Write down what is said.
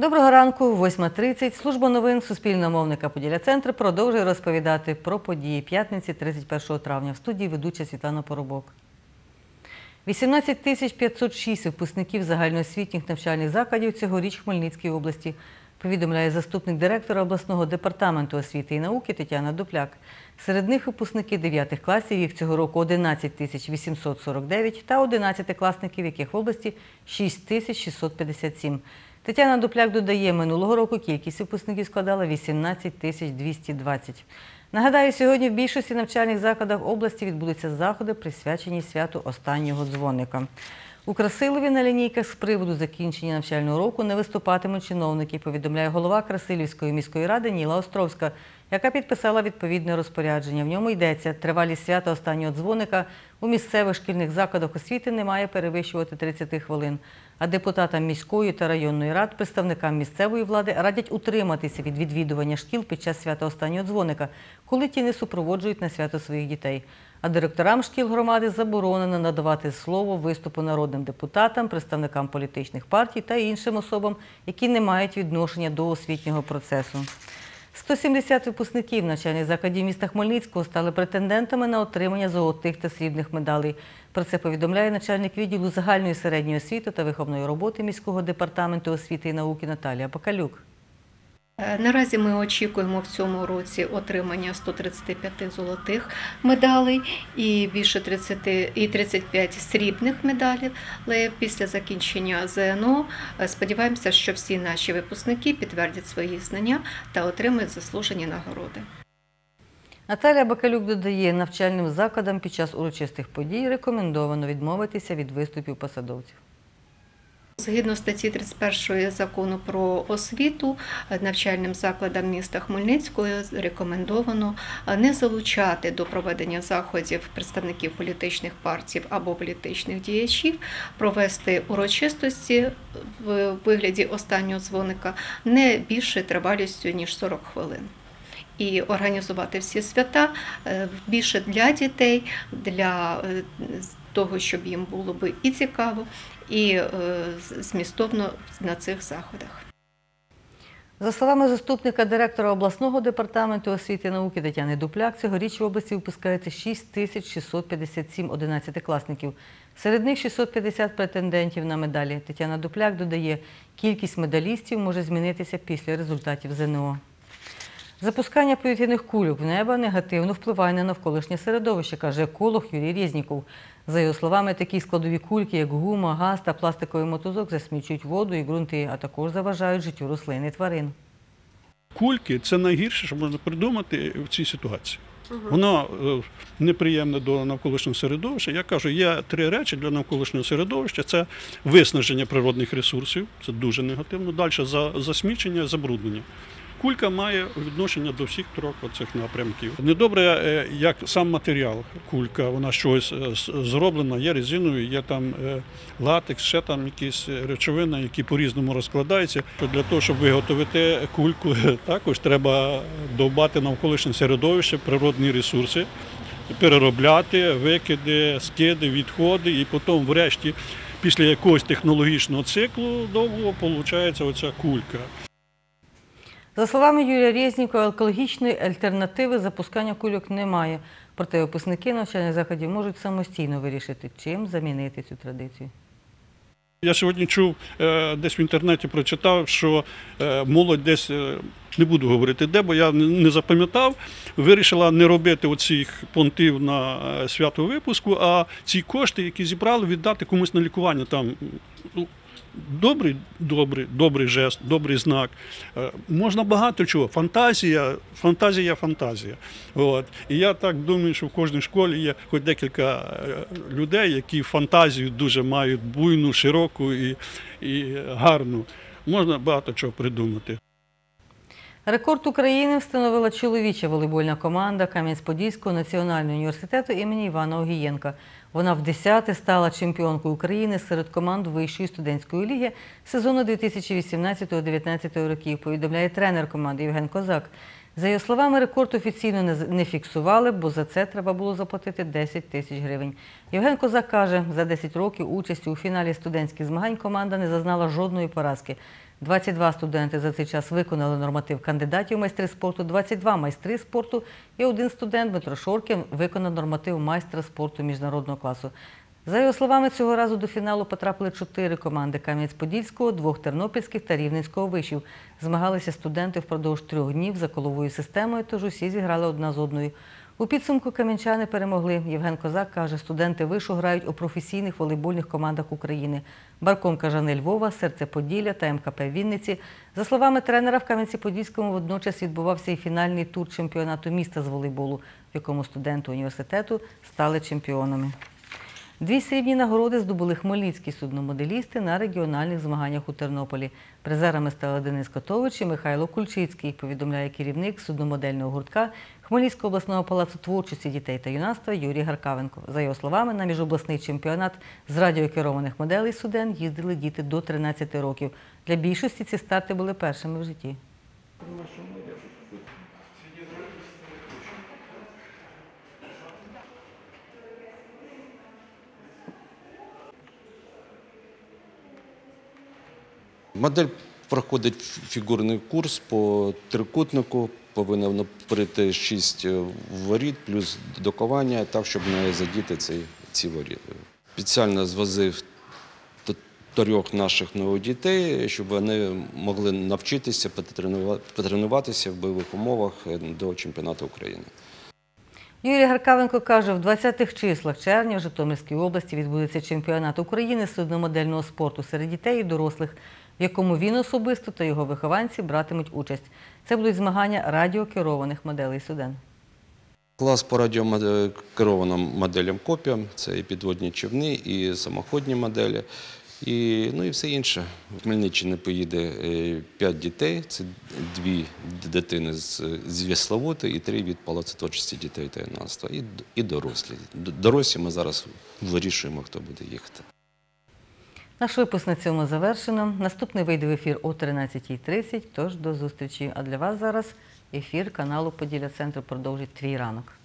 Доброго ранку, 8:30. Служба новин Суспільного мовника «Поділля-Центр» продовжує розповідати про події п'ятниці 31 травня. В студії ведуча Світлана Поробок. 18 506 випускників загальноосвітніх навчальних закладів цьогоріч в Хмельницькій області, повідомляє заступник директора обласного департаменту освіти і науки Тетяна Дупляк. Серед них випускники 9 класів, їх цього року 11 849, та 11-класників, яких в області 6 657. Тетяна Дупляк додає, минулого року кількість випускників складала 18 220. Нагадаю, сьогодні в більшості навчальних закладах області відбудуться заходи, присвячені святу останнього дзвоника. У Красилові на лінійках з приводу закінчення навчального року не виступатимуть чиновники, повідомляє голова Красилівської міської ради Ніла Островська, яка підписала відповідне розпорядження. В ньому йдеться, тривалість свята останнього дзвоника у місцевих шкільних закладах освіти не має перевищувати 30 хвилин. А депутатам міської та районної рад, представникам місцевої влади радять утриматися від відвідування шкіл під час свята останнього дзвоника, коли ті не супроводжують на свято своїх дітей. А директорам шкіл громади заборонено надавати слово виступу народним депутатам, представникам політичних партій та іншим особам, які не мають відношення до освітнього процесу. 170 випускників навчальних закладів міста Хмельницького стали претендентами на отримання золотих та срібних медалей. Про це повідомляє начальник відділу загальної середньої освіти та виховної роботи міського департаменту освіти і науки Наталія Бакалюк. Наразі ми очікуємо в цьому році отримання 135 золотих медалей і більше 35 срібних медалей. Але після закінчення ЗНО сподіваємося, що всі наші випускники підтвердять свої знання та отримають заслужені нагороди. Наталія Бакалюк додає, навчальним закладам під час урочистих подій рекомендовано відмовитися від виступів посадовців. Згідно статті 31 Закону про освіту, навчальним закладам міста Хмельницького рекомендовано не залучати до проведення заходів представників політичних партій або політичних діячів, провести урочистості в вигляді останнього дзвоника не більше тривалістю, ніж 40 хвилин. І організувати всі свята більше для дітей, для того, щоб їм було би і цікаво, і змістовно на цих заходах. За словами заступника директора обласного департаменту освіти і науки Тетяни Дупляк, цьогоріч в області випускається 6657 11-класників. Серед них 650 претендентів на медалі. Тетяна Дупляк додає, кількість медалістів може змінитися після результатів ЗНО. Запускання повітряних кульок в небо негативно впливає на навколишнє середовище, каже еколог Юрій Резніков. За його словами, такі складові кульки, як гума, газ та пластиковий мотузок, засмічують воду і ґрунти, а також заважають життю рослин і тварин. Кульки – це найгірше, що можна придумати в цій ситуації. Воно неприємне до навколишнього середовища. Я кажу, є 3 речі для навколишнього середовища. Це виснаження природних ресурсів, це дуже негативно. Далі засмічення, забруднення. Кулька має відношення до всіх 3 цих напрямків. Недобре, як сам матеріал. Кулька, вона щось зроблена, є резиною, є там латекс, ще там якісь речовини, які по-різному розкладаються. Для того, щоб виготовити кульку, також треба довбати навколишнє середовище, природні ресурси, переробляти, викиди, скиди, відходи, і потім врешті, після якогось технологічного циклу довго виходить оця кулька. За словами Юрія Резнікова, екологічної альтернативи запускання кульок немає. Проте випускники навчальних закладів можуть самостійно вирішити, чим замінити цю традицію. Я сьогодні чув, десь в інтернеті прочитав, що молодь десь, не буду говорити де, бо я не запам'ятав, вирішила не робити оцих понтів на свято випуску, а ці кошти, які зібрали, віддати комусь на лікування. Там добрий жест, добрий знак. Можна багато чого. Фантазія. От. І я так думаю, що в кожній школі є хоч декілька людей, які фантазію дуже мають буйну, широку і гарну. Можна багато чого придумати. Рекорд України встановила чоловіча волейбольна команда Кам'янець-Подільського національного університету імені Івана Огієнка. Вона вдесяте стала чемпіонкою України серед команд Вищої студентської ліги сезону 2018-2019 років, повідомляє тренер команди Євген Козак. За його словами, рекорд офіційно не фіксували, бо за це треба було заплатити 10 тисяч гривень. Євген Козак каже, за 10 років участі у фіналі студентських змагань команда не зазнала жодної поразки. 22 студенти за цей час виконали норматив кандидатів в майстри спорту, 22 майстри спорту і один студент Дмитро Шоркін виконав норматив майстра спорту міжнародного класу. За його словами, цього разу до фіналу потрапили 4 команди Кам'янець-Подільського, 2 тернопільських та Рівненського вишів. Змагалися студенти впродовж 3 днів за коловою системою, тож усі зіграли одна з одною. У підсумку кам'янчани перемогли. Євген Козак каже, студенти вишу грають у професійних волейбольних командах України. Барком Кажани Львова, Серце Поділля та МКП Вінниці. За словами тренера, в Кам'янці-Подільському водночас відбувався і фінальний тур чемпіонату міста з волейболу, в якому студенти університету стали чемпіонами. 2 срібні нагороди здобули хмельницькі судномоделісти на регіональних змаганнях у Тернополі. Призерами стали Денис Котович і Михайло Кульчицький, повідомляє керівник судномодельного гуртка Хмельницького обласного палацу творчості дітей та юнацтва Юрій Гаркавенко. За його словами, на міжобласний чемпіонат з радіокерованих моделей суден їздили діти до 13 років. Для більшості ці старти були першими в житті. Модель проходить фігурний курс по трикутнику, повинна пройти 6 воріт, плюс докування, так, щоб не задіти ці воріт. Спеціально звозив 3 наших дітей, щоб вони могли навчитися, потренуватися в бойових умовах до чемпіонату України. Юрій Гаркавенко каже, в 20-х числах червня в Житомирській області відбудеться чемпіонат України з судномодельного спорту серед дітей і дорослих, в якому він особисто та його вихованці братимуть участь. Це будуть змагання радіокерованих моделей суден. Клас по радіокерованим моделям копіям – це і підводні човни, і самоходні моделі, і все інше. В Хмельниччині поїде 5 дітей, це 2 дитини з весловоду і 3 від Палацу творчості дітей та юнацтва, і дорослі. Дорослі ми зараз вирішуємо, хто буде їхати. Наш випуск на цьому завершено. Наступний вийде в ефір о 13:30, тож до зустрічі. А для вас зараз ефір каналу «Поділля Центр» продовжить «Твій ранок».